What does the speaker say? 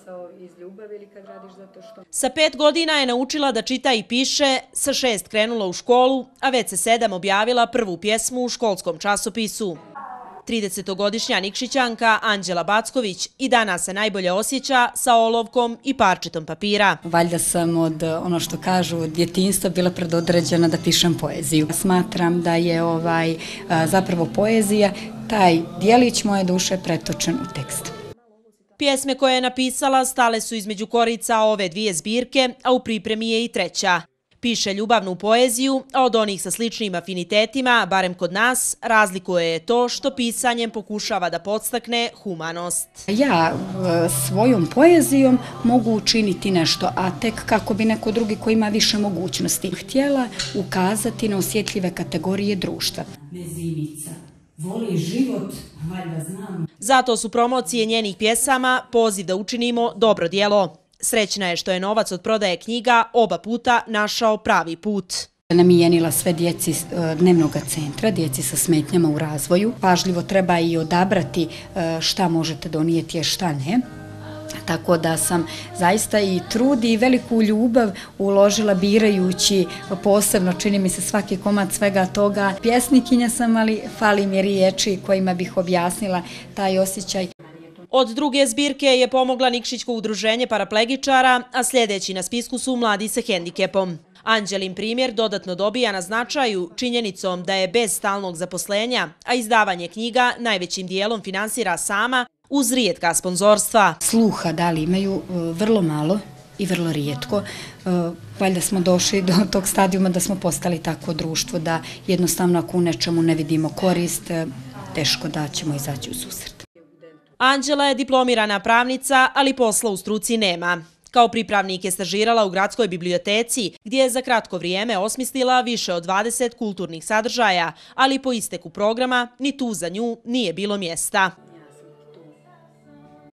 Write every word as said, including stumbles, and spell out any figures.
posao iz ljubavi ili kad radiš zato što... Sa pet godina je naučila da čita i piše, sa šest krenula u školu, a već sa sedam objavila prvu pjesmu u školskom časopisu. tridesetogodišnja Nikšićanka Anđela Backović i danas se najbolje osjeća sa olovkom i parčetom papira. Valjda sam od, ono što kažu, od djetinjstva bila predodređena da pišem poeziju. Smatram da je ovaj zapravo poezija taj dijelić moje duše pretočen u tekst. Pjesme koje je napisala stale su između korica ove dvije zbirke, a u pripremi je i treća. Piše ljubavnu poeziju, a od onih sa sličnim afinitetima, barem kod nas, razlikuje je to što pisanjem pokušava da podstakne humanost. Ja svojom poezijom mogu učiniti nešto, a tek kako bi neko drugi koji ima više mogućnosti htjela ukazati na osjetljive kategorije društva. Vezimica, voli život, valjda znam. Zato su promocije njenih pjesama poziv da učinimo dobro djelo. Srećna je što je novac od prodaje knjiga oba puta našao pravi put. Namijenila sve djeci dnevnog centra, djeci sa smetnjama u razvoju. Pažljivo treba i odabrati šta možete donijeti, a šta ne. Tako da sam zaista i trud i veliku ljubav uložila birajući posebno, čini mi se, svaki komad svega toga. Pjesnikinja sam, ali fali mi riječi kojima bih objasnila taj osjećaj. Od druge zbirke je pomogla Nikšićko udruženje paraplegičara, a sljedeći na spisku su mladi sa hendikepom. Anđelin primjer dodatno dobija na značaju činjenicom da je bez stalnog zaposlenja, a izdavanje knjiga najvećim dijelom finansira sama uz rijetka sponzorstva. Sluha da li imaju vrlo malo i vrlo rijetko. Valjda smo došli do tog stadijuma da smo postali takvo društvo da jednostavno ako u nečemu ne vidimo korist, teško da ćemo izaći u susret. Anđela je diplomirana pravnica, ali posla u struci nema. Kao pripravnik je stažirala u gradskoj biblioteci, gdje je za kratko vrijeme osmislila više od dvadeset kulturnih sadržaja, ali po isteku programa ni tu za nju nije bilo mjesta.